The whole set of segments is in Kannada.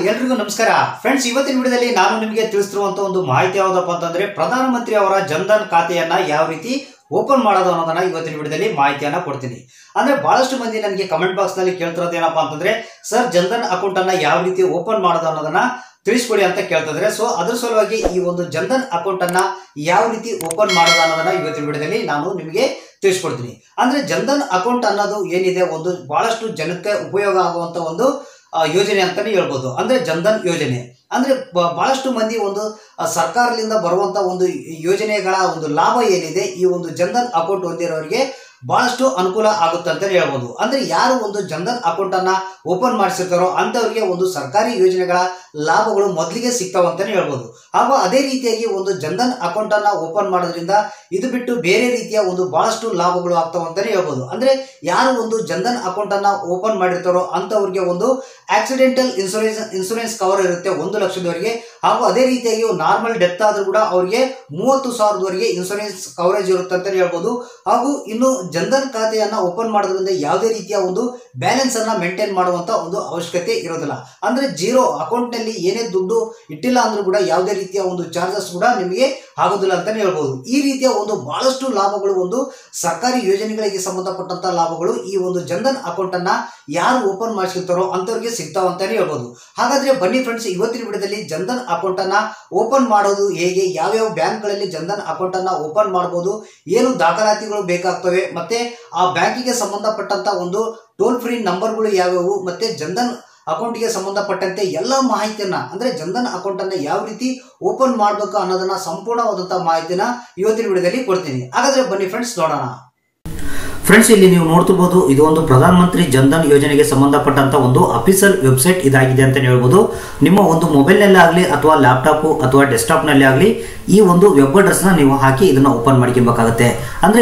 ಎಲ್ರಿಗೂ ನಮಸ್ಕಾರ ಫ್ರೆಂಡ್ಸ್, ಇವತ್ತಿನ ವಿಡಿಯೋದಲ್ಲಿ ನಾನು ನಿಮಗೆ ತಿಳಿಸಿರುವಂತ ಒಂದು ಮಾಹಿತಿ ಯಾವುದಪ್ಪ ಅಂತಂದ್ರೆ ಪ್ರಧಾನಮಂತ್ರಿ ಅವರ ಜನ್ಧನ್ ಖಾತೆಯನ್ನ ಯಾವ ರೀತಿ ಓಪನ್ ಮಾಡೋದು ಅನ್ನೋದನ್ನ ಇವತ್ತಿನ ವಿಡಿಯೋದಲ್ಲಿ ಮಾಹಿತಿಯನ್ನ ಕೊಡ್ತೀನಿ. ಅಂದ್ರೆ ಬಹಳಷ್ಟು ಮಂದಿ ನನಗೆ ಕಮೆಂಟ್ ಬಾಕ್ಸ್ ನಲ್ಲಿ ಕೇಳ್ತಿರೋದು ಏನಪ್ಪಾ ಅಂತಂದ್ರೆ, ಸರ್ ಜನ್ಧನ್ ಅಕೌಂಟ್ ಅನ್ನ ಯಾವ ರೀತಿ ಓಪನ್ ಮಾಡೋದು ಅನ್ನೋದನ್ನ ತಿಳಿಸ್ಕೊಡಿ ಅಂತ ಕೇಳ್ತಿದ್ರೆ. ಸೊ ಅದ್ರ ಸಲುವಾಗಿ ಈ ಒಂದು ಜನ್ಧನ್ ಅಕೌಂಟ್ ಅನ್ನ ಯಾವ ರೀತಿ ಓಪನ್ ಮಾಡೋದು ಅನ್ನೋದನ್ನ ಇವತ್ತಿನ ವಿಡಿಯೋದಲ್ಲಿ ನಾನು ನಿಮಗೆ ತಿಳಿಸ್ಕೊಡ್ತೀನಿ. ಅಂದ್ರೆ ಜನ್ಧನ್ ಅಕೌಂಟ್ ಅನ್ನೋದು ಏನಿದೆ, ಒಂದು ಬಹಳಷ್ಟು ಜನಕ್ಕೆ ಉಪಯೋಗ ಆಗುವಂತ ಒಂದು ಯೋಜನೆ ಅಂತಾನೆ ಹೇಳ್ಬೋದು. ಅಂದ್ರೆ ಜನ್ಧನ್ ಯೋಜನೆ ಅಂದ್ರೆ ಬಹಳಷ್ಟು ಮಂದಿ ಒಂದು ಸರ್ಕಾರದಿಂದ ಬರುವಂತ ಒಂದು ಯೋಜನೆಗಳ ಒಂದು ಲಾಭ ಏನಿದೆ, ಈ ಒಂದು ಜನ್ಧನ್ ಅಕೌಂಟ್ ಹೊಂದಿರೋರಿಗೆ ಬಹಳಷ್ಟು ಅನುಕೂಲ ಆಗುತ್ತೆ ಅಂತ ಹೇಳ್ಬೋದು. ಅಂದ್ರೆ ಯಾರು ಒಂದು ಜನ್ಧನ್ ಅಕೌಂಟ್ ಅನ್ನ ಓಪನ್ ಮಾಡಿಸಿರ್ತಾರೋ ಅಂತವರಿಗೆ ಒಂದು ಸರ್ಕಾರಿ ಯೋಜನೆಗಳ ಲಾಭಗಳು ಮೊದಲಿಗೆ ಸಿಗ್ತಾವ ಅಂತಾನೆ ಹೇಳ್ಬೋದು. ಹಾಗೂ ಅದೇ ರೀತಿಯಾಗಿ ಒಂದು ಜನ್ಧನ್ ಅಕೌಂಟ್ ಅನ್ನ ಓಪನ್ ಮಾಡೋದ್ರಿಂದ ಇದು ಬಿಟ್ಟು ಬೇರೆ ರೀತಿಯ ಒಂದು ಬಹಳಷ್ಟು ಲಾಭಗಳು ಆಗ್ತಾವ ಅಂತಾನೆ ಹೇಳ್ಬೋದು. ಅಂದ್ರೆ ಯಾರು ಒಂದು ಜನ್ಧನ್ ಅಕೌಂಟ್ ಅನ್ನ ಓಪನ್ ಮಾಡಿರ್ತಾರೋ ಅಂತವ್ರಿಗೆ ಒಂದು ಆಕ್ಸಿಡೆಂಟಲ್ ಇನ್ಸೂರೆನ್ಸ್ ಕವರ್ ಇರುತ್ತೆ 1 ಲಕ್ಷದವರೆಗೆ. ಹಾಗೂ ಅದೇ ರೀತಿಯಾಗಿ ನಾರ್ಮಲ್ ಡೆತ್ ಆದ್ರೂ ಕೂಡ ಅವರಿಗೆ 30,000ವರೆಗೆ ಇನ್ಸೂರೆನ್ಸ್ ಕವರೇಜ್ ಇರುತ್ತೆ ಅಂತ ಹೇಳ್ಬೋದು. ಹಾಗೂ ಇನ್ನು ಜನ್ಧನ್ ಖಾತೆಯನ್ನ ಓಪನ್ ಮಾಡೋದ್ರಿಂದ ಯಾವುದೇ ರೀತಿಯ ಒಂದು ಬ್ಯಾಲೆನ್ಸ್ ಅನ್ನ ಮೇಂಟೈನ್ ಮಾಡುವಂತ ಒಂದು ಅವಶ್ಯಕತೆ ಇರೋದಿಲ್ಲ. ಅಂದ್ರೆ ಜೀರೋ ಅಕೌಂಟ್ ನಲ್ಲಿ ಏನೇ ದುಡ್ಡು ಇಟ್ಟಿಲ್ಲ ಅಂದ್ರೂ ಕೂಡ ಯಾವುದೇ ರೀತಿಯ ಒಂದು ಚಾರ್ಜಸ್ ಕೂಡ ನಿಮಗೆ ಆಗೋದಿಲ್ಲ ಅಂತಾನೆ ಹೇಳ್ಬೋದು. ಈ ರೀತಿಯ ಒಂದು ಬಹಳಷ್ಟು ಲಾಭಗಳು, ಒಂದು ಸರ್ಕಾರಿ ಯೋಜನೆಗಳಿಗೆ ಸಂಬಂಧಪಟ್ಟಂತ ಲಾಭಗಳು ಈ ಒಂದು ಜನ್ಧನ್ ಅಕೌಂಟ್ ಅನ್ನ ಯಾರು ಓಪನ್ ಮಾಡಿಸಿರ್ತಾರೋ ಅಂತವ್ರಿಗೆ ಸಿಗ್ತಾವ ಅಂತಾನೆ ಹೇಳ್ಬೋದು. ಹಾಗಾದ್ರೆ ಬನ್ನಿ ಫ್ರೆಂಡ್ಸ್, ಇವತ್ತಿನ ವಿಡಿಯೋದಲ್ಲಿ ಜನ್ಧನ್ ಅಕೌಂಟ್ ಅನ್ನ ಓಪನ್ ಮಾಡೋದು ಹೇಗೆ, ಯಾವ್ಯಾವ ಬ್ಯಾಂಕ್ ಗಳಲ್ಲಿ ಜನ್ಧನ್ ಅಕೌಂಟ್ ಅನ್ನ ಓಪನ್ ಮಾಡಬಹುದು, ಏನು ದಾಖಲಾತಿಗಳು ಬೇಕಾಗ್ತವೆ, ಮತ್ತೆ ಆ ಬ್ಯಾಂಕಿಗೆ ಸಂಬಂಧಪಟ್ಟಂತ ಒಂದು ಟೋಲ್ ಫ್ರೀ ನಂಬರ್ಗಳು ಯಾವ್ಯಾವು, ಮತ್ತೆ ಜನ್ಧನ್ ಅಕೌಂಟ್ಗೆ ಸಂಬಂಧಪಟ್ಟಂತೆ ಎಲ್ಲ ಮಾಹಿತಿಯನ್ನ, ಅಂದ್ರೆ ಜನ್ಧನ್ ಅಕೌಂಟ್ ಅನ್ನ ಯಾವ ರೀತಿ ಓಪನ್ ಮಾಡಬೇಕು ಅನ್ನೋದನ್ನ ಸಂಪೂರ್ಣವಾದಂತಹ ಮಾಹಿತಿನ ಇವತ್ತಿನ ವಿಡಿಯೋದಲ್ಲಿ ಕೊಡ್ತೀನಿ. ಹಾಗಾದ್ರೆ ಬನ್ನಿ ಫ್ರೆಂಡ್ಸ್ ನೋಡೋಣ. ಫ್ರೆಂಡ್ಸ್, ಇಲ್ಲಿ ನೀವು ನೋಡ್ತಿರ್ಬೋದು, ಇದು ಒಂದು ಪ್ರಧಾನಮಂತ್ರಿ ಜನ್ಧನ್ ಯೋಜನೆಗೆ ಸಂಬಂಧಪಟ್ಟಂತ ಒಂದು ಅಫಿಷಿಯಲ್ ವೆಬ್ಸೈಟ್ ಇದಾಗಿದೆ ಅಂತ ಹೇಳ್ಬೋದು. ನಿಮ್ಮ ಒಂದು ಮೊಬೈಲ್ನಲ್ಲಿ ಆಗಲಿ ಅಥವಾ ಲ್ಯಾಪ್ಟಾಪ್ ಅಥವಾ ಡೆಸ್ಕ್ಟಾಪ್ನಲ್ಲಿ ಆಗಲಿ ಈ ಒಂದು ವೆಬ್ ಅಡ್ರೆಸ್ನ ನೀವು ಹಾಕಿ ಇದನ್ನ ಓಪನ್ ಮಾಡ್ಕೊಬೇಕಾಗುತ್ತೆ. ಅಂದ್ರೆ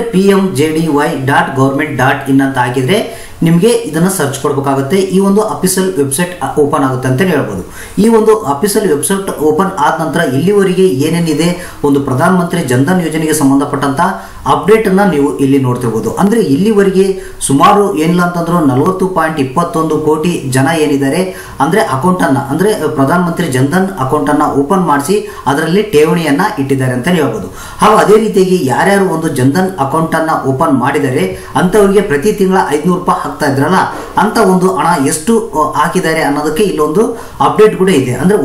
pmjdy.government.in ಅಂತ ಹಾಕಿದ್ರೆ ನಿಮಗೆ ಇದನ್ನ ಸರ್ಚ್ ಕೊಡಬೇಕಾಗುತ್ತೆ. ಈ ಒಂದು ಅಫಿಷಿಯಲ್ ವೆಬ್ಸೈಟ್ ಓಪನ್ ಆಗುತ್ತೆ ಅಂತ ಹೇಳ್ಬೋದು. ಈ ಒಂದು ಅಫಿಷಿಯಲ್ ವೆಬ್ಸೈಟ್ ಓಪನ್ ಆದ ನಂತರ ಇಲ್ಲಿವರೆಗೆ ಏನೇನಿದೆ ಒಂದು ಪ್ರಧಾನಮಂತ್ರಿ ಜನ್ಧನ್ ಯೋಜನೆಗೆ ಸಂಬಂಧಪಟ್ಟಂತ ಅಪ್ಡೇಟ್ ಅನ್ನ ನೀವು ಇಲ್ಲಿ ನೋಡ್ತಿರ್ಬೋದು. ಅಂದ್ರೆ ಇಲ್ಲಿವರೆಗೆ ಸುಮಾರು ಏನಿಲ್ಲ ಅಂತಂದ್ರೂ 40.21 ಕೋಟಿ ಜನ ಏನಿದ್ದಾರೆ ಅಂದ್ರೆ ಅಕೌಂಟ್ ಅನ್ನ, ಅಂದ್ರೆ ಪ್ರಧಾನಮಂತ್ರಿ ಜನ್ಧನ್ ಅಕೌಂಟ್ ಅನ್ನ ಓಪನ್ ಮಾಡಿಸಿ ಅದರಲ್ಲಿ ಠೇವಣಿಯನ್ನ ಇಟ್ಟಿದ್ದಾರೆ ಅಂತ ಹೇಳ್ಬೋದು. ಹಾಗೂ ಅದೇ ರೀತಿಯಾಗಿ ಯಾರ್ಯಾರು ಒಂದು ಜನ್ಧನ್ ಅಕೌಂಟ್ ಅನ್ನ ಓಪನ್ ಮಾಡಿದರೆ ಅಂತವರಿಗೆ ಪ್ರತಿ ತಿಂಗಳ 500 ರೂಪಾಯಿ ಹಾಕ್ತಾ ಇದ್ರಲ್ಲ ಅಂತ ಒಂದು ಹಣ ಎಷ್ಟು ಹಾಕಿದ್ದಾರೆ ಅನ್ನೋದಕ್ಕೆ ಇಲ್ಲೊಂದು ಅಪ್ಡೇಟ್ ಕೂಡ ಇದೆ. ಅಂದ್ರೆ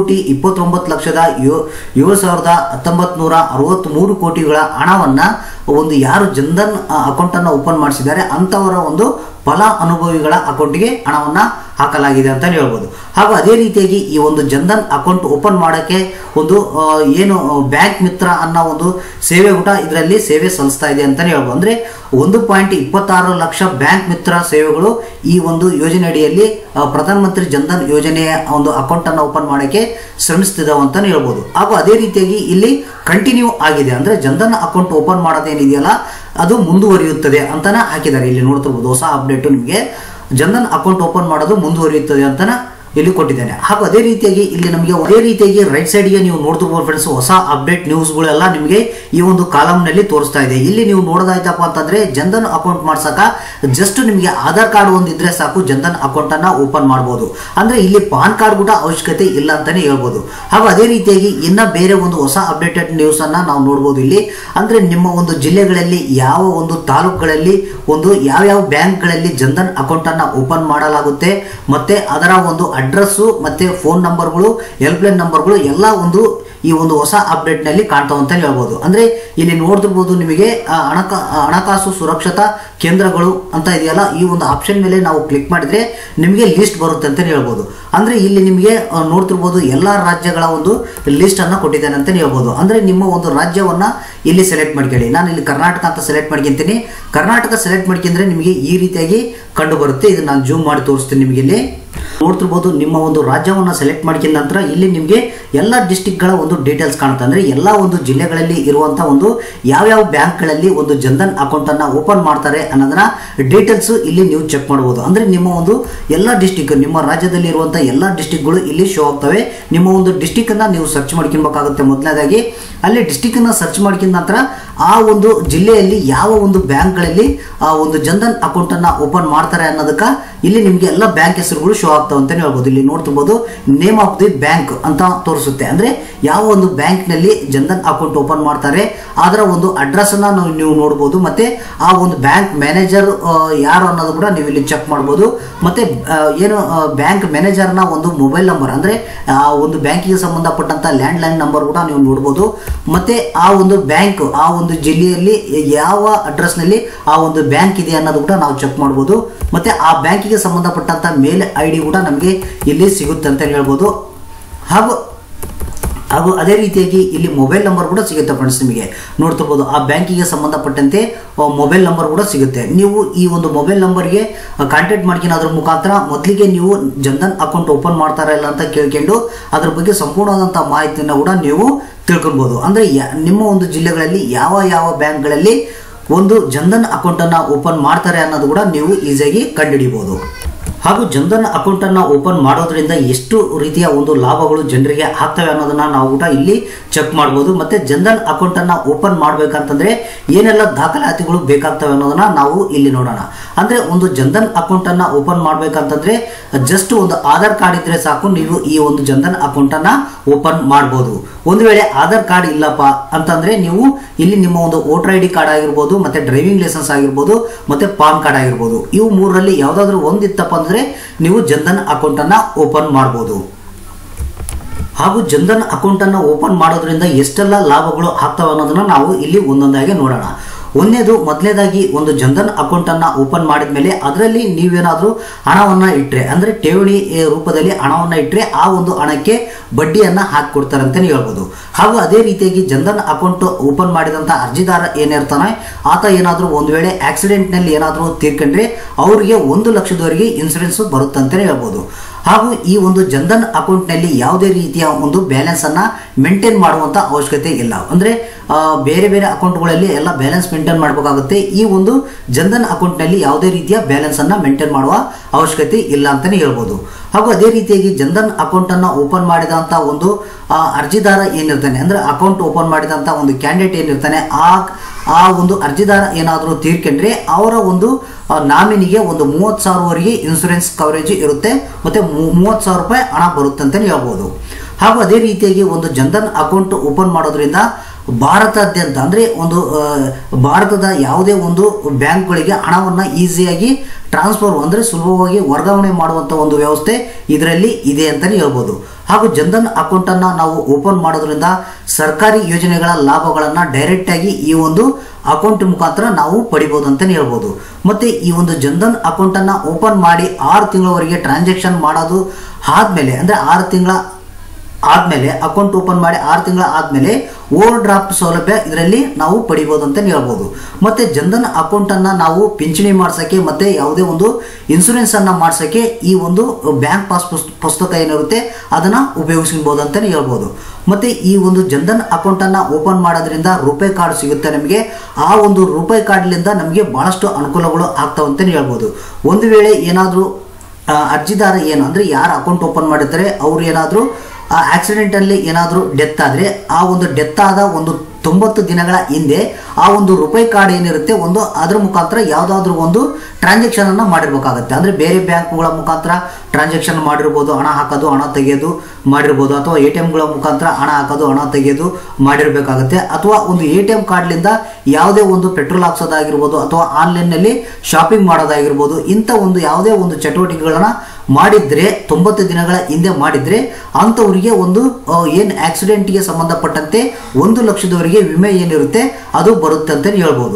1,29,07,1963 ಕೋಟಿಗಳ ಹಣವನ್ನ ಒಂದು ಯಾರು ಜನ್ಧನ್ ಅಕೌಂಟ್ ಅನ್ನ ಓಪನ್ ಮಾಡಿಸಿದ್ದಾರೆ ಅಂತವರ ಒಂದು ಫಲ ಅನುಭವಿಗಳ ಅಕೌಂಟ್ಗೆ ಹಣವನ್ನ ಹಾಕಲಾಗಿದೆ ಅಂತ ಹೇಳ್ಬೋದು. ಹಾಗೂ ಅದೇ ರೀತಿಯಾಗಿ ಈ ಒಂದು ಜನ್ಧನ್ ಅಕೌಂಟ್ ಓಪನ್ ಮಾಡೋಕ್ಕೆ ಒಂದು ಏನು ಬ್ಯಾಂಕ್ ಮಿತ್ರ ಅನ್ನೋ ಒಂದು ಸೇವೆ ಕೂಡ ಇದರಲ್ಲಿ ಸೇವೆ ಸಲ್ಲಿಸ್ತಾ ಇದೆ ಅಂತಾನೆ ಹೇಳ್ಬೋದು. ಅಂದ್ರೆ 1.26 ಲಕ್ಷ ಬ್ಯಾಂಕ್ ಮಿತ್ರ ಸೇವೆಗಳು ಈ ಒಂದು ಯೋಜನೆ ಅಡಿಯಲ್ಲಿ ಪ್ರಧಾನಮಂತ್ರಿ ಜನ್ಧನ್ ಯೋಜನೆಯ ಒಂದು ಅಕೌಂಟ್ ಅನ್ನು ಓಪನ್ ಮಾಡೋಕ್ಕೆ ಶ್ರಮಿಸ್ತಿದ್ದಾವೆ ಅಂತಾನೆ ಹೇಳ್ಬೋದು. ಹಾಗೂ ಅದೇ ರೀತಿಯಾಗಿ ಇಲ್ಲಿ ಕಂಟಿನ್ಯೂ ಆಗಿದೆ. ಅಂದ್ರೆ ಜನ್ಧನ್ ಅಕೌಂಟ್ ಓಪನ್ ಮಾಡೋದೇನಿದೆಯಲ್ಲ ಅದು ಮುಂದುವರಿಯುತ್ತದೆ ಅಂತಾನೆ ಹಾಕಿದ್ದಾರೆ. ಇಲ್ಲಿ ನೋಡ್ತಿರ್ಬೋದು ಹೊಸ ಅಪ್ಡೇಟ್, ನಿಮಗೆ ಜನ್ಧನ್ ಅಕೌಂಟ್ ಓಪನ್ ಮಾಡೋದು ಮುಂದುವರಿಯುತ್ತದೆ ಅಂತಾನೆ ಇಲ್ಲಿ ಕೊಟ್ಟಿದ್ದೇನೆ. ಹಾಗೂ ಅದೇ ರೀತಿಯಾಗಿ ಇಲ್ಲಿ ನಮಗೆ ಅದೇ ರೀತಿಯಾಗಿ ರೈಟ್ ಸೈಡ್ಗೆ ನೀವು ನೋಡ್ತಿರ್ಬೋದು ಫ್ರೆಂಡ್ಸ್, ಹೊಸ ಅಪ್ಡೇಟ್ ನ್ಯೂಸ್ಗಳೆಲ್ಲ ನಿಮಗೆ ಈ ಒಂದು ಕಾಲಮ್ ನಲ್ಲಿ ತೋರಿಸ್ತಾ ಇದೆ. ಇಲ್ಲಿ ನೀವು ನೋಡೋದಾಯ್ತಪ್ಪ ಅಂತಂದ್ರೆ ಜನ್ಧನ್ ಅಕೌಂಟ್ ಮಾಡ್ಸಕ ಜಸ್ಟ್ ನಿಮಗೆ ಆಧಾರ್ ಕಾರ್ಡ್ ಒಂದಿದ್ರೆ ಸಾಕು ಜನ್ಧನ್ ಅಕೌಂಟ್ ಅನ್ನ ಓಪನ್ ಮಾಡಬಹುದು. ಅಂದ್ರೆ ಇಲ್ಲಿ ಪಾನ್ ಕಾರ್ಡ್ ಕೂಡ ಅವಶ್ಯಕತೆ ಇಲ್ಲ ಅಂತಾನೆ ಹೇಳ್ಬೋದು. ಹಾಗೂ ಅದೇ ರೀತಿಯಾಗಿ ಇನ್ನ ಬೇರೆ ಒಂದು ಹೊಸ ಅಪ್ಡೇಟೆಡ್ ನ್ಯೂಸ್ ಅನ್ನ ನಾವು ನೋಡಬಹುದು ಇಲ್ಲಿ. ಅಂದ್ರೆ ನಿಮ್ಮ ಒಂದು ಜಿಲ್ಲೆಗಳಲ್ಲಿ ಯಾವ ಒಂದು ತಾಲೂಕುಗಳಲ್ಲಿ ಒಂದು ಯಾವ್ಯಾವ ಬ್ಯಾಂಕ್ಗಳಲ್ಲಿ ಜನ್ಧನ್ ಅಕೌಂಟ್ ಅನ್ನ ಓಪನ್ ಮಾಡಲಾಗುತ್ತೆ, ಮತ್ತೆ ಅದರ ಒಂದು ಅಡ್ರೆಸ್ಸು ಮತ್ತೆ ಫೋನ್ ನಂಬರ್ಗಳು, ಹೆಲ್ಪ್ಲೈನ್ ನಂಬರ್ಗಳು ಎಲ್ಲ ಒಂದು ಈ ಒಂದು ಹೊಸ ಅಪ್ಡೇಟ್ ನಲ್ಲಿ ಕಾಣ್ತಾವ ಅಂತ ಹೇಳ್ಬೋದು. ಅಂದ್ರೆ ಇಲ್ಲಿ ನೋಡ್ತಿರ್ಬೋದು ನಿಮಗೆ ಹಣಕಾಸು ಸುರಕ್ಷತಾ ಕೇಂದ್ರಗಳು ಅಂತ ಇದೆಯಲ್ಲ, ಈ ಒಂದು ಆಪ್ಷನ್ ಮೇಲೆ ನಾವು ಕ್ಲಿಕ್ ಮಾಡಿದ್ರೆ ನಿಮಗೆ ಲಿಸ್ಟ್ ಬರುತ್ತೆ ಅಂತ ಹೇಳ್ಬೋದು. ಅಂದ್ರೆ ಇಲ್ಲಿ ನಿಮಗೆ ನೋಡ್ತಿರ್ಬೋದು ಎಲ್ಲಾ ರಾಜ್ಯಗಳ ಒಂದು ಲಿಸ್ಟ್ ಅನ್ನ ಕೊಟ್ಟಿದ್ದಾನೆ ಅಂತ ಹೇಳ್ಬೋದು. ಅಂದ್ರೆ ನಿಮ್ಮ ಒಂದು ರಾಜ್ಯವನ್ನ ಇಲ್ಲಿ ಸೆಲೆಕ್ಟ್ ಮಾಡ್ಕೊಳ್ಳಿ. ನಾನು ಇಲ್ಲಿ ಕರ್ನಾಟಕ ಅಂತ ಸೆಲೆಕ್ಟ್ ಮಾಡ್ಕೊಂತೀನಿ. ಕರ್ನಾಟಕ ಸೆಲೆಕ್ಟ್ ಮಾಡ್ಕೊಂಡ್ರೆ ನಿಮಗೆ ಈ ರೀತಿಯಾಗಿ ಕಂಡು ಬರುತ್ತೆ. ಇದು ನಾನು ಜೂಮ್ ಮಾಡಿ ತೋರಿಸ್ತೀನಿ. ನಿಮಗೆ ಇಲ್ಲಿ ನೋಡ್ತಿರ್ಬೋದು ನಿಮ್ಮ ಒಂದು ರಾಜ್ಯವನ್ನ ಸೆಲೆಕ್ಟ್ ಮಾಡ್ಕೊಂಡ ನಂತರ ಇಲ್ಲಿ ನಿಮಗೆ ಎಲ್ಲ ಡಿಸ್ಟ್ರಿಕ್ಟ್ಗಳ ಒಂದು ಡೀಟೇಲ್ಸ್ ಕಾಣುತ್ತೆ. ಅಂದ್ರೆ ಎಲ್ಲ ಒಂದು ಜಿಲ್ಲೆಗಳಲ್ಲಿ ಇರುವಂತ ಒಂದು ಯಾವ್ಯಾವ ಬ್ಯಾಂಕ್ಗಳಲ್ಲಿ ಒಂದು ಜನ್ಧನ್ ಅಕೌಂಟ್ ಅನ್ನ ಓಪನ್ ಮಾಡ್ತಾರೆ ಅನ್ನೋದನ್ನ ಡೀಟೇಲ್ಸ್ ಇಲ್ಲಿ ನೀವು ಚೆಕ್ ಮಾಡಬಹುದು. ಅಂದ್ರೆ ನಿಮ್ಮ ಒಂದು ಎಲ್ಲ ಡಿಸ್ಟ್ರಿಕ್ಟ್, ನಿಮ್ಮ ರಾಜ್ಯದಲ್ಲಿ ಇರುವಂತಹ ಎಲ್ಲ ಡಿಸ್ಟ್ರಿಕ್ಟ್ಗಳು ಇಲ್ಲಿ ಶೋ ಆಗ್ತವೆ. ನಿಮ್ಮ ಒಂದು ಡಿಸ್ಟ್ರಿಕ್ಟ್ ಅನ್ನ ನೀವು ಸರ್ಚ್ ಮಾಡ್ಕೊಬೇಕಾಗುತ್ತೆ. ಮೊದಲನೇದಾಗಿ ಅಲ್ಲಿ ಡಿಸ್ಟ್ರಿಕ್ಟ್ ಅನ್ನ ಸರ್ಚ್ ಮಾಡ್ಕೊಂಡ ನಂತರ ಆ ಒಂದು ಜಿಲ್ಲೆಯಲ್ಲಿ ಯಾವ ಒಂದು ಬ್ಯಾಂಕ್ಗಳಲ್ಲಿ ಒಂದು ಜನ್ಧನ್ ಅಕೌಂಟ್ ಅನ್ನ ಓಪನ್ ಮಾಡ್ತಾರೆ ಅನ್ನೋದಕ್ಕೆ ಇಲ್ಲಿ ನಿಮಗೆ ಎಲ್ಲ ಬ್ಯಾಂಕ್ ಹೆಸರುಗಳು ಶೋ ಆಗ್ತಾವೆ ಅಂತಾನೆ ಹೇಳ್ಬೋದು. ಇಲ್ಲಿ ನೋಡ್ತಿರ್ಬೋದು ನೇಮ್ ಆಫ್ ದಿ ಬ್ಯಾಂಕ್ ಅಂತ ತೋರಿಸುತ್ತೆ. ಅಂದ್ರೆ ಯಾವ ಒಂದು ಬ್ಯಾಂಕ್ ನಲ್ಲಿ ಜನ್ಧನ್ ಅಕೌಂಟ್ ಓಪನ್ ಮಾಡ್ತಾರೆ ಅದರ ಒಂದು ಅಡ್ರೆಸ್ ಅನ್ನ ನೀವು ನೋಡಬಹುದು. ಮತ್ತೆ ಆ ಒಂದು ಬ್ಯಾಂಕ್ ಮ್ಯಾನೇಜರ್ ಯಾರು ಅನ್ನೋದು ಕೂಡ ನೀವು ಇಲ್ಲಿ ಚೆಕ್ ಮಾಡಬಹುದು. ಮತ್ತೆ ಏನು ಬ್ಯಾಂಕ್ ಮ್ಯಾನೇಜರ್ ನ ಒಂದು ಮೊಬೈಲ್ ನಂಬರ್ ಅಂದ್ರೆ ಆ ಒಂದು ಬ್ಯಾಂಕಿಗೆ ಸಂಬಂಧಪಟ್ಟಂತ ಲ್ಯಾಂಡ್ ಲೈನ್ ನಂಬರ್ ಕೂಡ ನೀವು ನೋಡಬಹುದು. ಮತ್ತೆ ಆ ಒಂದು ಬ್ಯಾಂಕ್ ಆ ಒಂದು ಜಿಲ್ಲೆಯಲ್ಲಿ ಯಾವ ಅಡ್ರೆಸ್ ನಲ್ಲಿ ಆ ಒಂದು ಬ್ಯಾಂಕ್ ಇದೆ ಅನ್ನೋದು ಕೂಡ ನಾವು ಚೆಕ್ ಮಾಡಬಹುದು. ಮತ್ತೆ ಆ ಬ್ಯಾಂಕಿಗೆ ಸಂಬಂಧಪಟ್ಟಂತ ಮೇಲ್ ಐಡಿ ಕೂಡ ನಮಗೆ ಇಲ್ಲಿ ಸಿಗುತ್ತೆ ಅಂತ ಹೇಳ್ಬೋದು. ಹಾಗೂ ಅದೇ ರೀತಿಯಾಗಿ ಇಲ್ಲಿ ಮೊಬೈಲ್ ನಂಬರ್ ಕೂಡ ಸಿಗುತ್ತೆ ಫ್ರೆಂಡ್ಸ್. ನಿಮಗೆ ನೋಡ್ತಿರ್ಬೋದು ಆ ಬ್ಯಾಂಕಿಗೆ ಸಂಬಂಧಪಟ್ಟಂತೆ ಮೊಬೈಲ್ ನಂಬರ್ ಕೂಡ ಸಿಗುತ್ತೆ. ನೀವು ಈ ಒಂದು ಮೊಬೈಲ್ ನಂಬರ್ಗೆ ಕಾಂಟ್ಯಾಕ್ಟ್ ಮಾಡ್ಕೊಂಡು ಅದ್ರ ಮುಖಾಂತರ ಮೊದಲಿಗೆ ನೀವು ಜನ್ಧನ್ ಅಕೌಂಟ್ ಓಪನ್ ಮಾಡ್ತಾರ ಇಲ್ಲ ಅಂತ ಕೇಳ್ಕೊಂಡು ಅದ್ರ ಬಗ್ಗೆ ಸಂಪೂರ್ಣವಾದಂಥ ಮಾಹಿತಿಯನ್ನು ಕೂಡ ನೀವು ತಿಳ್ಕೊಬಹುದು. ಅಂದ್ರೆ ನಿಮ್ಮ ಒಂದು ಜಿಲ್ಲೆಗಳಲ್ಲಿ ಯಾವ ಯಾವ ಬ್ಯಾಂಕ್ಗಳಲ್ಲಿ ಒಂದು ಜನ್ಧನ್ ಅಕೌಂಟ್ ಅನ್ನ ಓಪನ್ ಮಾಡ್ತಾರೆ ಅನ್ನೋದು ಕೂಡ ನೀವು ಈಸಿಯಾಗಿ ಕಂಡುಹಿಡಿಯಬಹುದು. ಹಾಗೂ ಜನ್ಧನ್ ಅಕೌಂಟ್ ಅನ್ನ ಓಪನ್ ಮಾಡೋದ್ರಿಂದ ಎಷ್ಟು ರೀತಿಯ ಒಂದು ಲಾಭಗಳು ಜನರಿಗೆ ಆಗ್ತವೆ ಅನ್ನೋದನ್ನ ನಾವು ಕೂಡ ಇಲ್ಲಿ ಚೆಕ್ ಮಾಡಬಹುದು. ಮತ್ತೆ ಜನ್ಧನ್ ಅಕೌಂಟ್ ಅನ್ನ ಓಪನ್ ಮಾಡ್ಬೇಕಂತಂದ್ರೆ ಏನೆಲ್ಲ ದಾಖಲಾತಿಗಳು ಬೇಕಾಗ್ತವೆ ಅನ್ನೋದನ್ನ ನಾವು ಇಲ್ಲಿ ನೋಡೋಣ. ಅಂದ್ರೆ ಒಂದು ಜನ್ಧನ್ ಅಕೌಂಟ್ ಅನ್ನ ಓಪನ್ ಮಾಡ್ಬೇಕಂತಂದ್ರೆ ಜಸ್ಟ್ ಒಂದು ಆಧಾರ್ ಕಾರ್ಡ್ ಇದ್ರೆ ಸಾಕು, ನೀವು ಈ ಒಂದು ಜನ್ಧನ್ ಅಕೌಂಟ್ ಅನ್ನ ಓಪನ್ ಮಾಡಬಹುದು. ಒಂದು ವೇಳೆ ಆಧಾರ್ ಕಾರ್ಡ್ ಇಲ್ಲಪ್ಪ ಅಂತಂದ್ರೆ ನೀವು ಇಲ್ಲಿ ನಿಮ್ಮ ಒಂದು ವೋಟರ್ ಐಡಿ ಕಾರ್ಡ್ ಆಗಿರ್ಬೋದು, ಮತ್ತೆ ಡ್ರೈವಿಂಗ್ ಲೈಸೆನ್ಸ್ ಆಗಿರ್ಬೋದು, ಮತ್ತೆ ಪಾನ್ ಕಾರ್ಡ್ ಆಗಿರ್ಬೋದು, ಇವು ಮೂರರಲ್ಲಿ ಯಾವ್ದಾದ್ರು ಒಂದಿತ್ತಪ್ಪ ಅಂದ್ರೆ ನೀವು ಜನ್ಧನ್ ಅಕೌಂಟ್ ಅನ್ನ ಓಪನ್ ಮಾಡಬಹುದು. ಹಾಗೂ ಜನ್ಧನ್ ಅಕೌಂಟ್ ಅನ್ನ ಓಪನ್ ಮಾಡೋದ್ರಿಂದ ಎಷ್ಟೆಲ್ಲ ಲಾಭಗಳು ಆಗ್ತವೆ ಅನ್ನೋದನ್ನ ನಾವು ಇಲ್ಲಿ ಒಂದೊಂದಾಗಿ ನೋಡೋಣ. ಮೊದಲನೇದಾಗಿ ಒಂದು ಜನ್ಧನ್ ಅಕೌಂಟ್ ಅನ್ನ ಓಪನ್ ಮಾಡಿದ್ಮೇಲೆ ಅದರಲ್ಲಿ ನೀವೇನಾದ್ರೂ ಹಣವನ್ನ ಇಟ್ರೆ ಅಂದ್ರೆ ಠೇವಣಿ ರೂಪದಲ್ಲಿ ಹಣವನ್ನ ಇಟ್ರೆ ಆ ಒಂದು ಹಣಕ್ಕೆ ಬಡ್ಡಿಯನ್ನ ಹಾಕಿಕೊಡ್ತಾರೆ ಅಂತಾನೆ ಹೇಳ್ಬೋದು. ಹಾಗೂ ಅದೇ ರೀತಿಯಾಗಿ ಜನ್ಧನ್ ಅಕೌಂಟ್ ಓಪನ್ ಮಾಡಿದಂತ ಅರ್ಜಿದಾರ ಏನಿರ್ತಾನೆ ಆತ ಏನಾದ್ರೂ ಒಂದು ವೇಳೆ ಆಕ್ಸಿಡೆಂಟ್ ನಲ್ಲಿ ಏನಾದ್ರೂ ತೀರ್ಕೊಂಡ್ರೆ ಅವರಿಗೆ 1 ಲಕ್ಷದವರೆಗೆ ಇನ್ಸೂರೆನ್ಸ್ ಬರುತ್ತೆ ಅಂತಾನೆ ಹೇಳ್ಬೋದು. ಹಾಗೂ ಈ ಒಂದು ಜನ್ಧನ್ ಅಕೌಂಟ್ ನಲ್ಲಿ ಯಾವುದೇ ರೀತಿಯ ಒಂದು ಬ್ಯಾಲೆನ್ಸ್ ಅನ್ನ ಮೇಂಟೈನ್ ಮಾಡುವಂತ ಅವಶ್ಯಕತೆ ಇಲ್ಲ. ಅಂದ್ರೆ ಬೇರೆ ಬೇರೆ ಅಕೌಂಟ್ಗಳಲ್ಲಿ ಎಲ್ಲ ಬ್ಯಾಲೆನ್ಸ್ ಮೇಂಟೈನ್ ಮಾಡಬೇಕಾಗುತ್ತೆ. ಈ ಒಂದು ಜನ್ಧನ್ ಅಕೌಂಟ್ ನಲ್ಲಿ ಯಾವುದೇ ರೀತಿಯ ಬ್ಯಾಲೆನ್ಸ್ ಅನ್ನ ಮೇಂಟೈನ್ ಮಾಡುವ ಅವಶ್ಯಕತೆ ಇಲ್ಲ ಅಂತಾನೆ ಹೇಳ್ಬೋದು. ಹಾಗೂ ಅದೇ ರೀತಿಯಾಗಿ ಜನ್ಧನ್ ಅಕೌಂಟ್ ಅನ್ನ ಓಪನ್ ಮಾಡಿದಂತ ಒಂದು ಅರ್ಜಿದಾರ ಏನಿರ್ತಾನೆ ಅಂದ್ರೆ ಅಕೌಂಟ್ ಓಪನ್ ಮಾಡಿದಂತ ಒಂದು ಕ್ಯಾಂಡಿಡೇಟ್ ಏನಿರ್ತಾನೆ ಆ ಒಂದು ಅರ್ಜಿದಾರ ಏನಾದರೂ ತೀರ್ಕೊಂಡ್ರೆ ಅವರ ಒಂದು ನಾಮಿನಿಗೆ ಒಂದು 30,000ವರೆಗೆ ಇನ್ಸೂರೆನ್ಸ್ ಕವರೇಜ್ ಇರುತ್ತೆ. ಮತ್ತೆ 30,000 ರೂಪಾಯಿ ಹಣ ಬರುತ್ತೆ ಅಂತಾನೆ ಹೇಳ್ಬೋದು. ಹಾಗೂ ಅದೇ ರೀತಿಯಾಗಿ ಒಂದು ಜನ್ಧನ್ ಅಕೌಂಟ್ ಓಪನ್ ಮಾಡೋದ್ರಿಂದ ಭಾರತಾದ್ಯಂತ ಅಂದ್ರೆ ಒಂದು ಭಾರತದ ಯಾವುದೇ ಒಂದು ಬ್ಯಾಂಕ್ಗಳಿಗೆ ಹಣವನ್ನ ಈಸಿಯಾಗಿ ಟ್ರಾನ್ಸ್ಫರ್ ಅಂದ್ರೆ ಸುಲಭವಾಗಿ ವರ್ಗಾವಣೆ ಮಾಡುವಂತ ಒಂದು ವ್ಯವಸ್ಥೆ ಇದರಲ್ಲಿ ಇದೆ ಅಂತಾನೆ ಹೇಳ್ಬೋದು. ಹಾಗೂ ಜನ್ಧನ್ ಅಕೌಂಟ್ ಅನ್ನ ನಾವು ಓಪನ್ ಮಾಡೋದ್ರಿಂದ ಸರ್ಕಾರಿ ಯೋಜನೆಗಳ ಲಾಭಗಳನ್ನ ಡೈರೆಕ್ಟ್ ಆಗಿ ಈ ಒಂದು ಅಕೌಂಟ್ ಮುಖಾಂತರ ನಾವು ಪಡಿಬಹುದು ಅಂತಾನೆ ಹೇಳ್ಬೋದು. ಮತ್ತೆ ಈ ಒಂದು ಜನ್ಧನ್ ಅಕೌಂಟ್ ಅನ್ನ ಓಪನ್ ಮಾಡಿ 6 ತಿಂಗಳವರೆಗೆ ಟ್ರಾನ್ಸಾಕ್ಷನ್ ಮಾಡೋದು ಆದ್ಮೇಲೆ ಅಂದ್ರೆ 6 ತಿಂಗಳ ಆದ್ಮೇಲೆ ಅಕೌಂಟ್ ಓಪನ್ ಮಾಡಿ 6 ತಿಂಗಳ ಆದ್ಮೇಲೆ ಓವರ್ ಡ್ರಾಫ್ಟ್ ಸೌಲಭ್ಯ ಇದರಲ್ಲಿ ನಾವು ಪಡಿಬಹುದು ಅಂತ ಹೇಳ್ಬೋದು. ಮತ್ತೆ ಜನ್ಧನ್ ಅಕೌಂಟ್ ಅನ್ನ ನಾವು ಪಿಂಚಣಿ ಮಾಡ್ಸಕ್ಕೆ ಮತ್ತೆ ಯಾವುದೇ ಒಂದು ಇನ್ಸೂರೆನ್ಸ್ ಅನ್ನ ಮಾಡ್ಸಕ್ಕೆ ಈ ಒಂದು ಬ್ಯಾಂಕ್ ಪಾಸ್ ಪುಸ್ತಕ ಏನಿರುತ್ತೆ ಅದನ್ನ ಉಪಯೋಗಿಸಬಹುದು ಅಂತಾನೆ ಹೇಳ್ಬೋದು. ಮತ್ತೆ ಈ ಒಂದು ಜನ್ಧನ್ ಅಕೌಂಟ್ ಅನ್ನ ಓಪನ್ ಮಾಡೋದ್ರಿಂದ ರೂಪೇ ಕಾರ್ಡ್ ಸಿಗುತ್ತೆ ನಮಗೆ. ಆ ಒಂದು ರೂಪೇ ಕಾರ್ಡ್ಲಿಂದ ನಮಗೆ ಬಹಳಷ್ಟು ಅನುಕೂಲಗಳು ಆಗ್ತಾವ ಅಂತಾನೆ ಹೇಳ್ಬೋದು. ಒಂದು ವೇಳೆ ಏನಾದ್ರೂ ಅರ್ಜಿದಾರ ಏನು ಅಂದ್ರೆ ಯಾರು ಅಕೌಂಟ್ ಓಪನ್ ಮಾಡಿರ್ತಾರೆ ಅವ್ರು ಏನಾದ್ರೂ ಆ ಆಕ್ಸಿಡೆಂಟ್ ಅಲ್ಲಿ ಏನಾದರೂ ಡೆತ್ ಆದ್ರೆ ಆ ಒಂದು ಡೆತ್ ಆದ ಒಂದು 90 ದಿನಗಳ ಹಿಂದೆ ಆ ಒಂದು ರೂಪಾಯಿ ಕಾರ್ಡ್ ಏನಿರುತ್ತೆ ಒಂದು ಅದರ ಮುಖಾಂತರ ಯಾವುದಾದ್ರೂ ಒಂದು ಟ್ರಾನ್ಸಾಕ್ಷನ್ ಅನ್ನ ಮಾಡಿರ್ಬೇಕಾಗುತ್ತೆ. ಅಂದ್ರೆ ಬೇರೆ ಬ್ಯಾಂಕ್ಗಳ ಮುಖಾಂತರ ಟ್ರಾನ್ಸಾಕ್ಷನ್ ಮಾಡಿರ್ಬೋದು, ಹಣ ಹಾಕೋದು ಹಣ ತೆಗೆಯೋದು ಮಾಡಿರ್ಬೋದು, ಅಥವಾ ATMಗಳ ಮುಖಾಂತರ ಹಣ ಹಾಕೋದು ಹಣ ತೆಗೆಯೋದು ಮಾಡಿರ್ಬೇಕಾಗುತ್ತೆ. ಅಥವಾ ಒಂದು ATM ಕಾರ್ಡ್ಲಿಂದ ಯಾವುದೇ ಒಂದು ಪೆಟ್ರೋಲ್ ಹಾಕ್ಸೋದಾಗಿರ್ಬೋದು ಅಥವಾ ಆನ್ಲೈನ್ನಲ್ಲಿ ಶಾಪಿಂಗ್ ಮಾಡೋದಾಗಿರ್ಬೋದು, ಇಂಥ ಒಂದು ಯಾವುದೇ ಒಂದು ಚಟುವಟಿಕೆಗಳನ್ನ ಮಾಡಿದ್ರೆ 90 ದಿನಗಳ ಹಿಂದೆ ಮಾಡಿದ್ರೆ ಅಂಥವರಿಗೆ ಒಂದು ಏನು ಆಕ್ಸಿಡೆಂಟ್ಗೆ ಸಂಬಂಧಪಟ್ಟಂತೆ 1 ಲಕ್ಷದವರೆಗೆ ವಿಮೆ ಏನಿರುತ್ತೆ ಅದು ಬರುತ್ತೆ ಅಂತ ಹೇಳ್ಬೋದು.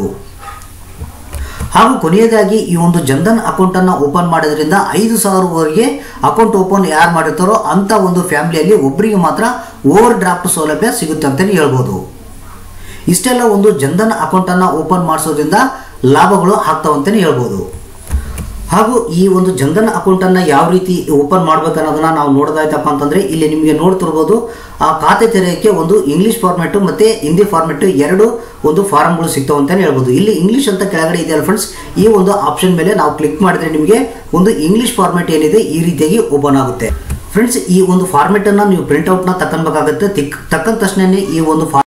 ಹಾಗೂ ಕೊನೆಯದಾಗಿ ಈ ಒಂದು ಜನ್ಧನ್ ಅಕೌಂಟ್ ಅನ್ನ ಓಪನ್ ಮಾಡೋದ್ರಿಂದ 5,000ವರೆಗೆ ಅಕೌಂಟ್ ಓಪನ್ ಯಾರು ಮಾಡಿರ್ತಾರೋ ಅಂತ ಒಂದು ಫ್ಯಾಮಿಲಿಯಲ್ಲಿ ಒಬ್ಬರಿಗೆ ಮಾತ್ರ ಓವರ್ ಡ್ರಾಫ್ಟ್ ಸೌಲಭ್ಯ ಸಿಗುತ್ತೆ ಅಂತ ಹೇಳ್ಬೋದು. ಇಷ್ಟೆಲ್ಲ ಒಂದು ಜನ್ಧನ್ ಅಕೌಂಟ್ ಅನ್ನ ಓಪನ್ ಮಾಡಿಸೋದ್ರಿಂದ ಲಾಭಗಳು ಆಗ್ತಾವಂತಾನೆ ಹೇಳ್ಬೋದು. ಹಾಗೂ ಈ ಒಂದು ಜನ್ಧನ್ ಅಕೌಂಟ್ ಅನ್ನ ಯಾವ ರೀತಿ ಓಪನ್ ಮಾಡ್ಬೇಕನ್ನೋದನ್ನ ನಾವು ನೋಡೋದಾಯ್ತಪ್ಪ ಅಂತಂದ್ರೆ ಇಲ್ಲಿ ನಿಮಗೆ ನೋಡ್ತಿರ್ಬೋದು ಆ ಖಾತೆ ತೆರೆಯಕ್ಕೆ ಒಂದು ಇಂಗ್ಲಿಷ್ ಫಾರ್ಮೆಟ್ ಮತ್ತೆ ಹಿಂದಿ ಫಾರ್ಮೆಟ್ ಎರಡು ಒಂದು ಫಾರ್ಮ್ಗಳು ಸಿಗ್ತಾವ ಅಂತಾನೆ ಹೇಳ್ಬೋದು. ಇಲ್ಲಿ ಇಂಗ್ಲಿಷ್ ಅಂತ ಕೆಳಗಡೆ ಇದೆಯಲ್ಲ ಫ್ರೆಂಡ್ಸ್, ಈ ಒಂದು ಆಪ್ಷನ್ ಮೇಲೆ ನಾವು ಕ್ಲಿಕ್ ಮಾಡಿದ್ರೆ ನಿಮಗೆ ಒಂದು ಇಂಗ್ಲಿಷ್ ಫಾರ್ಮೆಟ್ ಏನಿದೆ ಈ ರೀತಿಯಾಗಿ ಓಪನ್ ಆಗುತ್ತೆ. ಫ್ರೆಂಡ್ಸ್, ಈ ಒಂದು ಫಾರ್ಮೆಟ್ ಅನ್ನ ನೀವು ಪ್ರಿಂಟ್ ಔಟ್ ನ ತಕ್ಕಂಬೇಕಾಗುತ್ತೆ. ತಕ್ಕಂತ ತಕ್ಷಣ ಈ ಒಂದು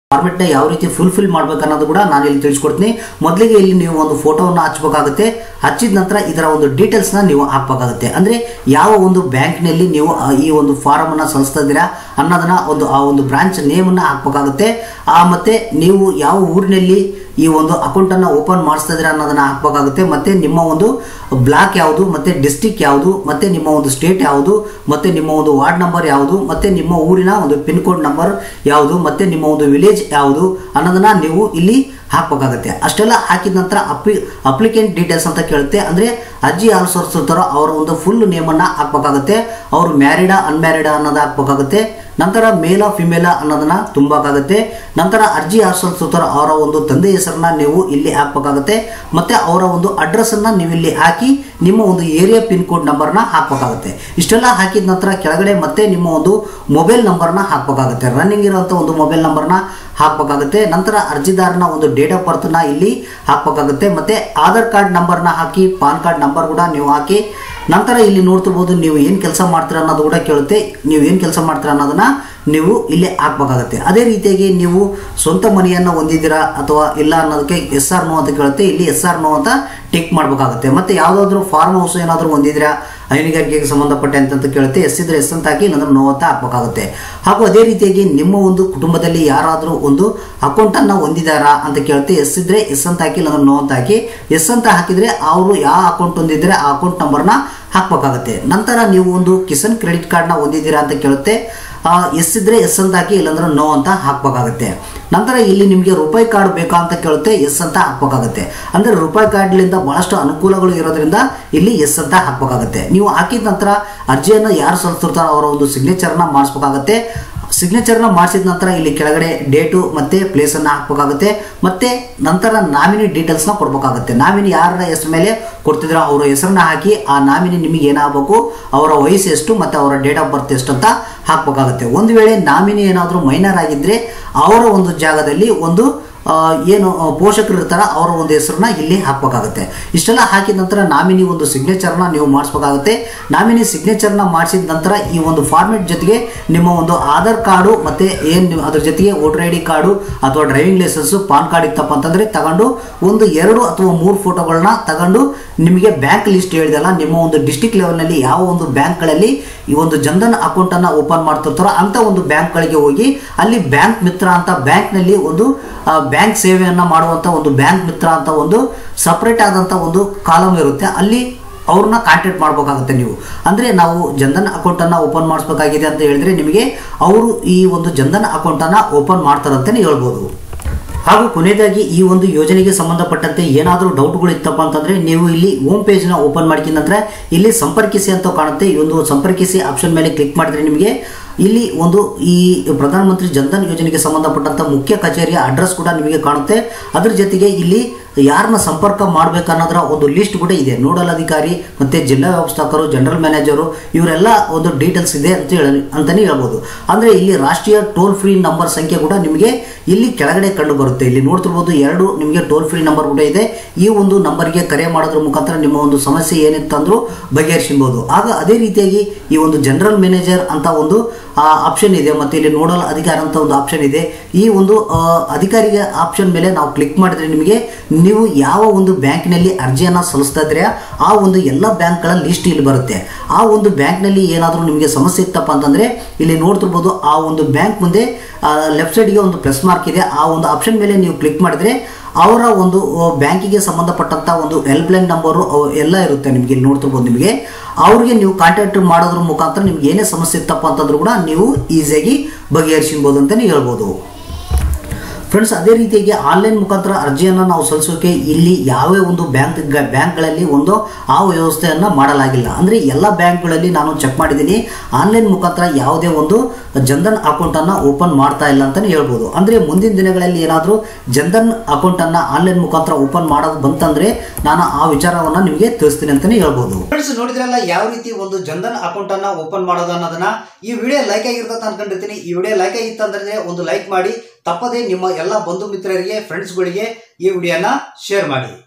ಫಾರ್ಮೆಟ್ ನ ಯಾವ ರೀತಿ ಫುಲ್ಫಿಲ್ ಮಾಡ್ಬೇಕು ಅನ್ನೋದು ಕೂಡ ನಾನು ಇಲ್ಲಿ ತಿಳಿಸ್ಕೊಡ್ತೀನಿ. ಮೊದಲಿಗೆ ಇಲ್ಲಿ ನೀವು ಒಂದು ಫೋಟೋವನ್ನು ಹಚ್ಚಬೇಕಾಗುತ್ತೆ. ಹಚ್ಚಿದ ನಂತರ ಇದರ ಒಂದು ಡೀಟೇಲ್ಸ್ ನ ನೀವು ಹಾಕಬೇಕಾಗುತ್ತೆ. ಅಂದ್ರೆ ಯಾವ ಒಂದು ಬ್ಯಾಂಕ್ ನಲ್ಲಿ ನೀವು ಈ ಒಂದು ಫಾರಂ ಅನ್ನ ಸಲ್ಲಿಸ್ತಾ ಇದ್ದೀರಾ ಅನ್ನೋದನ್ನ ಆ ಒಂದು ಬ್ರಾಂಚ್ ನೇಮ್ ಅನ್ನ ಹಾಕಬೇಕಾಗುತ್ತೆ. ಮತ್ತೆ ನೀವು ಯಾವ ಊರಿನಲ್ಲಿ ಈ ಒಂದು ಅಕೌಂಟ್ ಅನ್ನ ಓಪನ್ ಮಾಡಿಸ್ತಾ ಇದ್ದೀರಾ ಅನ್ನೋದನ್ನ ಹಾಕಬೇಕಾಗುತ್ತೆ. ಮತ್ತೆ ನಿಮ್ಮ ಒಂದು ಬ್ಲಾಕ್ ಯಾವುದು, ಮತ್ತೆ ಡಿಸ್ಟ್ರಿಕ್ಟ್ ಯಾವುದು, ಮತ್ತೆ ನಿಮ್ಮ ಒಂದು ಸ್ಟೇಟ್ ಯಾವುದು, ಮತ್ತೆ ನಿಮ್ಮ ಒಂದು ವಾರ್ಡ್ ನಂಬರ್ ಯಾವುದು, ಮತ್ತೆ ನಿಮ್ಮ ಊರಿನ ಒಂದು ಪಿನ್ ಕೋಡ್ ನಂಬರ್ ಯಾವುದು, ಮತ್ತೆ ನಿಮ್ಮ ಒಂದು ವಿಲೇಜ್ ಯಾವುದು ಅನ್ನೋದನ್ನ ನೀವು ಇಲ್ಲಿ ಹಾಕಬೇಕಾಗುತ್ತೆ. ಅಷ್ಟೆಲ್ಲ ಹಾಕಿದ ನಂತರ ಅಪ್ಲಿಕೆಂಟ್ ಡೀಟೇಲ್ಸ್ ಅಂತ ಕೇಳುತ್ತೆ. ಅಂದ್ರೆ ಅರ್ಜಿ ಯಾರು ಸಲ್ಲಿಸುತ್ತಾರೋ ಅವರ ಒಂದು ಫುಲ್ ನೇಮ್ ಅನ್ನ ಹಾಕಬೇಕಾಗುತ್ತೆ. ಅವರು ಮ್ಯಾರಿಡಾ ಅನ್ಮ್ಯಾರಿಡಾ ಅನ್ನೋದು ಹಾಕಬೇಕಾಗುತ್ತೆ. ನಂತರ ಮೇಲ ಫಿಮೇಲ ಅನ್ನೋದನ್ನ ತುಂಬಬೇಕಾಗುತ್ತೆ. ನಂತರ ಅರ್ಜಿ ಯಾರು ಸಲ್ಲಿಸುತ್ತಾರೋ ಅವರ ಒಂದು ತಂದೆ ಹೆಸರನ್ನ ನೀವು ಇಲ್ಲಿ ಹಾಕಬೇಕಾಗುತ್ತೆ. ಮತ್ತೆ ಅವರ ಒಂದು ಅಡ್ರೆಸ್ ಅನ್ನ ನೀವು ಇಲ್ಲಿ ಹಾಕಿ ನಿಮ್ಮ ಒಂದು ಏರಿಯಾ ಪಿನ್ ಕೋಡ್ ನಂಬರ್ನ ಹಾಕಬೇಕಾಗುತ್ತೆ. ಇಷ್ಟೆಲ್ಲ ಹಾಕಿದ ನಂತರ ಕೆಳಗಡೆ ಮತ್ತೆ ನಿಮ್ಮ ಒಂದು ಮೊಬೈಲ್ ನಂಬರ್ನ ಹಾಕಬೇಕಾಗುತ್ತೆ. ರನ್ನಿಂಗ್ ಇರುವಂತ ಒಂದು ಮೊಬೈಲ್ ನಂಬರ್ನ ಹಾಕಬೇಕಾಗುತ್ತೆ. ನಂತರ ಅರ್ಜಿದಾರನ ಒಂದು ಡೇಟ್ ಆಫ್ ಬರ್ತ್ ನ ಇಲ್ಲಿ ಹಾಕಬೇಕಾಗುತ್ತೆ. ಮತ್ತೆ ಆಧಾರ್ ಕಾರ್ಡ್ ನಂಬರ್ನ ಹಾಕಿ, ಪಾನ್ ಕಾರ್ಡ್ ನಂಬರ್ ಕೂಡ ನೀವು ಹಾಕಿ. ನಂತರ ಇಲ್ಲಿ ನೋಡ್ತಿರ್ಬೋದು ನೀವು ಏನು ಕೆಲಸ ಮಾಡ್ತೀರಾ ಅನ್ನೋದು ಕೂಡ ಕೇಳುತ್ತೆ. ನೀವು ಏನು ಕೆಲಸ ಮಾಡ್ತೀರಾ ಅನ್ನೋದನ್ನ ನೀವು ಇಲ್ಲಿ ಹಾಕಬೇಕಾಗುತ್ತೆ. ಅದೇ ರೀತಿಯಾಗಿ ನೀವು ಸ್ವಂತ ಮನೆಯನ್ನು ಹೊಂದಿದ್ದೀರಾ ಅಥವಾ ಇಲ್ಲ ಅನ್ನೋದಕ್ಕೆ ಎಸ್ ಆರ್ ನೋ ಅಂತ ಕೇಳುತ್ತೆ. ಇಲ್ಲಿ ಎಸ್ ಆರ್ ನೋ ಅಂತ ಟಿಕ್ ಮಾಡಬೇಕಾಗುತ್ತೆ. ಮತ್ತೆ ಯಾವುದಾದ್ರೂ ಫಾರ್ಮ್ ಹೌಸ್ ಏನಾದರೂ ಹೊಂದಿದ್ದೀರಾ ಹೈನುಗಾರಿಕೆಗೆ ಸಂಬಂಧಪಟ್ಟಂತೆ ಅಂತ ಕೇಳುತ್ತೆ. ಎಸ್ ಇದ್ರೆ ಎಸ್ ಅಂತ ಹಾಕಿ, ಇಲ್ಲಾಂದ್ರೆ ನೋ ಅಂತ ಹಾಕಬೇಕಾಗುತ್ತೆ. ಹಾಗೂ ಅದೇ ರೀತಿಯಾಗಿ ನಿಮ್ಮ ಒಂದು ಕುಟುಂಬದಲ್ಲಿ ಯಾರಾದರೂ ಒಂದು ಅಕೌಂಟ್ ಅನ್ನ ಹೊಂದಿದಾರಾ ಅಂತ ಕೇಳುತ್ತೆ. ಎಸ್ ಇದ್ರೆ ಎಸ್ ಅಂತ ಹಾಕಿ, ಇಲ್ಲಾಂದ್ರೆ ನೋ ಅಂತ ಹಾಕಿ. ಎಸ್ ಅಂತ ಹಾಕಿದ್ರೆ ಅವರು ಯಾವ ಅಕೌಂಟ್ ಹೊಂದಿದ್ರೆ ಆ ಅಕೌಂಟ್ ನಂಬರ್ನ ಹಾಕಬೇಕಾಗುತ್ತೆ. ನಂತರ ನೀವು ಒಂದು ಕಿಸಾನ್ ಕ್ರೆಡಿಟ್ ಕಾರ್ಡ್ನ ಹೊಂದಿದ್ದೀರಾ ಅಂತ ಕೇಳುತ್ತೆ. ಎಸ್ ಇದ್ರೆ ಎಸ್ ಅಂತ ಹಾಕಿ, ಇಲ್ಲಾಂದ್ರೆ ನೋ ಅಂತ ಹಾಕಬೇಕಾಗುತ್ತೆ. ನಂತರ ಇಲ್ಲಿ ನಿಮಗೆ ರೂಪಾಯಿ ಕಾರ್ಡ್ ಬೇಕಾ ಅಂತ ಕೇಳುತ್ತೆ. ಎಸ್ ಅಂತ ಹಾಕಬೇಕಾಗುತ್ತೆ. ಅಂದ್ರೆ ರೂಪಾಯಿ ಕಾರ್ಡ್ಲಿಂದ ಬಹಳಷ್ಟು ಅನುಕೂಲಗಳು ಇರೋದ್ರಿಂದ ಇಲ್ಲಿ ಎಸ್ ಅಂತ ಹಾಕಬೇಕಾಗುತ್ತೆ. ನೀವು ಹಾಕಿದ ನಂತರ ಅರ್ಜಿಯನ್ನು ಯಾರು ಸಲ್ಲಿಸ್ತಿರ್ತಾರೋ ಅವರ ಒಂದು ಸಿಗ್ನೇಚರ್ನ ಮಾಡಿಸ್ಬೇಕಾಗುತ್ತೆ. ಸಿಗ್ನೇಚರ್ನ ಮಾಡಿಸಿದ ನಂತರ ಇಲ್ಲಿ ಕೆಳಗಡೆ ಡೇಟು ಮತ್ತೆ ಪ್ಲೇಸ್ ಅನ್ನ ಹಾಕಬೇಕಾಗುತ್ತೆ. ಮತ್ತೆ ನಂತರ ನಾಮಿನಿ ಡೀಟೇಲ್ಸ್ನ ಕೊಡಬೇಕಾಗುತ್ತೆ. ನಾಮಿನಿ ಯಾರ ಹೆಸರು ಮೇಲೆ ಕೊಡ್ತಿದ್ರ ಅವರ ಹೆಸರನ್ನ ಹಾಕಿ, ಆ ನಾಮಿನಿ ನಿಮಗೆ ಏನಾಗಬೇಕು, ಅವರ ವಯಸ್ಸು ಎಷ್ಟು ಮತ್ತೆ ಅವರ ಡೇಟ್ ಆಫ್ ಬರ್ತ್ ಎಷ್ಟು ಅಂತ ಹಾಕಬೇಕಾಗುತ್ತೆ. ಒಂದು ವೇಳೆ ನಾಮಿನಿ ಏನಾದರೂ ಮೈನರ್ ಆಗಿದ್ರೆ ಅವರ ಒಂದು ಜಾಗದಲ್ಲಿ ಒಂದು ಏನು ಪೋಷಕರು ಇರ್ತಾರ ಅವರ ಒಂದು ಹೆಸರನ್ನ ಇಲ್ಲಿ ಹಾಕಬೇಕಾಗುತ್ತೆ. ಇಷ್ಟೆಲ್ಲ ಹಾಕಿದ ನಂತರ ನಾಮಿನಿ ಒಂದು ಸಿಗ್ನೇಚರ್ನ ನೀವು ಮಾಡಿಸ್ಬೇಕಾಗುತ್ತೆ. ನಾಮಿನಿ ಸಿಗ್ನೇಚರ್ನ ಮಾಡಿಸಿದ ನಂತರ ಈ ಒಂದು ಫಾರ್ಮೆಟ್ ಜೊತೆಗೆ ನಿಮ್ಮ ಒಂದು ಆಧಾರ್ ಕಾರ್ಡು ಮತ್ತೆ ಏನು ಅದ್ರ ಜೊತೆಗೆ ವೋಟರ್ ಐ ಡಿ ಕಾರ್ಡು ಅಥವಾ ಡ್ರೈವಿಂಗ್ ಲೈಸೆನ್ಸು, ಪಾನ್ ಕಾರ್ಡ್ ಇತ್ತಪ್ಪ ಅಂತಂದ್ರೆ ತಗೊಂಡು ಒಂದು 2 ಅಥವಾ 3 ಫೋಟೋಗಳನ್ನ ತಗೊಂಡು ನಿಮಗೆ ಬ್ಯಾಂಕ್ ಲಿಸ್ಟ್ ಹೇಳಿದಲ್ಲ, ನಿಮ್ಮ ಒಂದು ಡಿಸ್ಟ್ರಿಕ್ಟ್ ಲೆವೆಲ್ನಲ್ಲಿ ಯಾವ ಒಂದು ಬ್ಯಾಂಕ್ಗಳಲ್ಲಿ ಈ ಒಂದು ಜನ್ಧನ್ ಅಕೌಂಟ್ ಅನ್ನ ಓಪನ್ ಮಾಡ್ತಿರ್ತಾರೋ ಅಂತ ಒಂದು ಬ್ಯಾಂಕ್ಗಳಿಗೆ ಹೋಗಿ ಅಲ್ಲಿ ಬ್ಯಾಂಕ್ ಮಿತ್ರ ಅಂತ ಬ್ಯಾಂಕ್ನಲ್ಲಿ ಒಂದು ಬ್ಯಾಂಕ್ ಸೇವೆಯನ್ನ ಮಾಡುವಂತ ಒಂದು ಬ್ಯಾಂಕ್ ಮಿತ್ರ ಅಂತ ಒಂದು ಸಪರೇಟ್ ಆದಂತ ಒಂದು ಕಾಲಮ್ ಇರುತ್ತೆ. ಅಲ್ಲಿ ಅವ್ರನ್ನ ಕಾಂಟ್ಯಾಕ್ಟ್ ಮಾಡಬೇಕಾಗುತ್ತೆ. ನೀವು ಅಂದ್ರೆ ನಾವು ಜನ್ಧನ್ ಅಕೌಂಟ್ ಅನ್ನ ಓಪನ್ ಮಾಡಿಸಬೇಕಾಗಿದೆ ಅಂತ ಹೇಳಿದ್ರೆ ನಿಮಗೆ ಅವರು ಈ ಒಂದು ಜನ್ಧನ್ ಅಕೌಂಟ್ ಅನ್ನ ಓಪನ್ ಮಾಡ್ತಾರಂತಾನೆ ಹೇಳ್ಬೋದು. ಹಾಗೂ ಕೊನೆಯದಾಗಿ ಈ ಒಂದು ಯೋಜನೆಗೆ ಸಂಬಂಧಪಟ್ಟಂತೆ ಏನಾದರೂ ಡೌಟ್ಗಳು ಇತ್ತಪ್ಪ ಅಂತಂದ್ರೆ ನೀವು ಇಲ್ಲಿ ಹೋಮ್ ಪೇಜ್ ನ ಓಪನ್ ಮಾಡಿದ ನಂತರ ಇಲ್ಲಿ ಸಂಪರ್ಕಿಸಿ ಅಂತ ಕಾಣುತ್ತೆ. ಈ ಒಂದು ಸಂಪರ್ಕಿಸಿ ಆಪ್ಷನ್ ಮೇಲೆ ಕ್ಲಿಕ್ ಮಾಡಿದ್ರೆ ನಿಮಗೆ ಇಲ್ಲಿ ಒಂದು ಈ ಪ್ರಧಾನ ಮಂತ್ರಿ ಜನ್ಧನ್ ಯೋಜನೆಗೆ ಸಂಬಂಧಪಟ್ಟಂತ ಮುಖ್ಯ ಕಚೇರಿಯ ಅಡ್ರೆಸ್ ಕೂಡ ನಿಮಗೆ ಕಾಣುತ್ತೆ. ಅದ್ರ ಜೊತೆಗೆ ಇಲ್ಲಿ ಯಾರನ್ನ ಸಂಪರ್ಕ ಮಾಡಬೇಕನ್ನೋದರ ಒಂದು ಲಿಸ್ಟ್ ಕೂಡ ಇದೆ. ನೋಡಲ್ ಅಧಿಕಾರಿ ಮತ್ತೆ ಜಿಲ್ಲಾ ವ್ಯವಸ್ಥಾಪಕರು, ಜನರಲ್ ಮ್ಯಾನೇಜರು ಇವರೆಲ್ಲ ಒಂದು ಡೀಟೇಲ್ಸ್ ಇದೆ ಅಂತಾನೆ ಹೇಳ್ಬೋದು. ಅಂದ್ರೆ ಇಲ್ಲಿ ರಾಷ್ಟ್ರೀಯ ಟೋಲ್ ಫ್ರೀ ನಂಬರ್ ಸಂಖ್ಯೆ ಕೂಡ ನಿಮಗೆ ಇಲ್ಲಿ ಕೆಳಗಡೆ ಕಂಡು ಬರುತ್ತೆ. ಇಲ್ಲಿ ನೋಡ್ತಿರ್ಬೋದು 2 ನಿಮಗೆ ಟೋಲ್ ಫ್ರೀ ನಂಬರ್ ಕೂಡ ಇದೆ. ಈ ಒಂದು ನಂಬರ್ಗೆ ಕರೆ ಮಾಡೋದ್ರ ಮುಖಾಂತರ ನಿಮ್ಮ ಒಂದು ಸಮಸ್ಯೆ ಏನಿತ್ತಂದ್ರೂ ಬಗೆಹರಿಸಬಹುದು. ಆಗ ಅದೇ ರೀತಿಯಾಗಿ ಈ ಒಂದು ಜನರಲ್ ಮ್ಯಾನೇಜರ್ ಅಂತ ಒಂದು ಆಪ್ಷನ್ ಇದೆ. ಮತ್ತೆ ಇಲ್ಲಿ ನೋಡಲ್ ಅಧಿಕಾರಿ ಅಂತ ಒಂದು ಆಪ್ಷನ್ ಇದೆ. ಈ ಒಂದು ಅಧಿಕಾರಿಗೆ ಆಪ್ಷನ್ ಮೇಲೆ ನಾವು ಕ್ಲಿಕ್ ಮಾಡಿದ್ರೆ ನಿಮಗೆ ನೀವು ಯಾವ ಒಂದು ಬ್ಯಾಂಕ್ನಲ್ಲಿ ಅರ್ಜಿಯನ್ನು ಸಲ್ಲಿಸ್ತಾ ಇದ್ರೆ ಆ ಒಂದು ಎಲ್ಲ ಬ್ಯಾಂಕ್ಗಳ ಲಿಸ್ಟ್ ಇಲ್ಲಿ ಬರುತ್ತೆ. ಆ ಒಂದು ಬ್ಯಾಂಕ್ನಲ್ಲಿ ಏನಾದರೂ ನಿಮಗೆ ಸಮಸ್ಯೆ ಇತ್ತಪ್ಪ ಅಂತಂದ್ರೆ ಇಲ್ಲಿ ನೋಡ್ತಿರ್ಬೋದು ಆ ಒಂದು ಬ್ಯಾಂಕ್ ಮುಂದೆ ಲೆಫ್ಟ್ ಸೈಡ್ಗೆ ಒಂದು ಪ್ಲಸ್ ಮಾರ್ಕ್ ಇದೆ. ಆ ಒಂದು ಆಪ್ಷನ್ ಮೇಲೆ ನೀವು ಕ್ಲಿಕ್ ಮಾಡಿದ್ರೆ ಅವರ ಒಂದು ಬ್ಯಾಂಕಿಗೆ ಸಂಬಂಧಪಟ್ಟಂತ ಒಂದು ಹೆಲ್ಪ್ ಲೈನ್ ನಂಬರು ಎಲ್ಲ ಇರುತ್ತೆ. ನಿಮಗೆ ಇಲ್ಲಿ ನೋಡ್ತಿರ್ಬೋದು. ನಿಮಗೆ ಅವ್ರಿಗೆ ನೀವು ಕಾಂಟ್ಯಾಕ್ಟ್ ಮಾಡೋದ್ರ ಮುಖಾಂತರ ನಿಮ್ಗೆ ಏನೇ ಸಮಸ್ಯೆ ಇತ್ತಪ್ಪ ಅಂತಂದ್ರೂ ಕೂಡ ನೀವು ಈಸಿಯಾಗಿ ಬಗೆಹರಿಸಬಹುದು ಅಂತಾನೆ ಹೇಳ್ಬೋದು. ಫ್ರೆಂಡ್ಸ್, ಅದೇ ರೀತಿಯಾಗಿ ಆನ್ಲೈನ್ ಮುಖಾಂತರ ಅರ್ಜಿಯನ್ನು ನಾವು ಸಲ್ಲಿಸೋಕೆ ಇಲ್ಲಿ ಯಾವೇ ಒಂದು ಬ್ಯಾಂಕ್ಗಳಲ್ಲಿ ಒಂದು ಆ ವ್ಯವಸ್ಥೆಯನ್ನು ಮಾಡಲಾಗಿಲ್ಲ. ಅಂದರೆ ಎಲ್ಲ ಬ್ಯಾಂಕ್ಗಳಲ್ಲಿ ನಾನು ಚೆಕ್ ಮಾಡಿದ್ದೀನಿ, ಆನ್ಲೈನ್ ಮುಖಾಂತರ ಯಾವುದೇ ಒಂದು ಜನ್ಧನ್ ಅಕೌಂಟನ್ನು ಓಪನ್ ಮಾಡ್ತಾ ಇಲ್ಲ ಅಂತಲೇ ಹೇಳ್ಬೋದು. ಅಂದರೆ ಮುಂದಿನ ದಿನಗಳಲ್ಲಿ ಏನಾದರೂ ಜನ್ಧನ್ ಅಕೌಂಟನ್ನು ಆನ್ಲೈನ್ ಮುಖಾಂತರ ಓಪನ್ ಮಾಡೋದು ಬಂತಂದರೆ ನಾನು ಆ ವಿಚಾರವನ್ನು ನಿಮಗೆ ತಿಳಿಸ್ತೀನಿ ಅಂತಲೇ ಹೇಳ್ಬೋದು. ಫ್ರೆಂಡ್ಸ್, ನೋಡಿದ್ರಲ್ಲ ಯಾವ ರೀತಿ ಒಂದು ಜನ್ಧನ್ ಅಕೌಂಟನ್ನು ಓಪನ್ ಮಾಡೋದು ಅನ್ನೋದನ್ನ. ಈ ವಿಡಿಯೋ ಲೈಕ್ ಆಗಿರ್ತದೆ ಅನ್ಕೊಂಡಿರ್ತೀನಿ. ಈ ವಿಡಿಯೋ ಲೈಕ್ ಆಗಿತ್ತಂದ್ರೆ ಒಂದು ಲೈಕ್ ಮಾಡಿ, ತಪ್ಪದೇ ನಿಮ್ಮ ಎಲ್ಲ ಬಂಧು ಮಿತ್ರರಿಗೆ, ಫ್ರೆಂಡ್ಸ್ಗಳಿಗೆ ಈ ವಿಡಿಯೋನ ಶೇರ್ ಮಾಡಿ.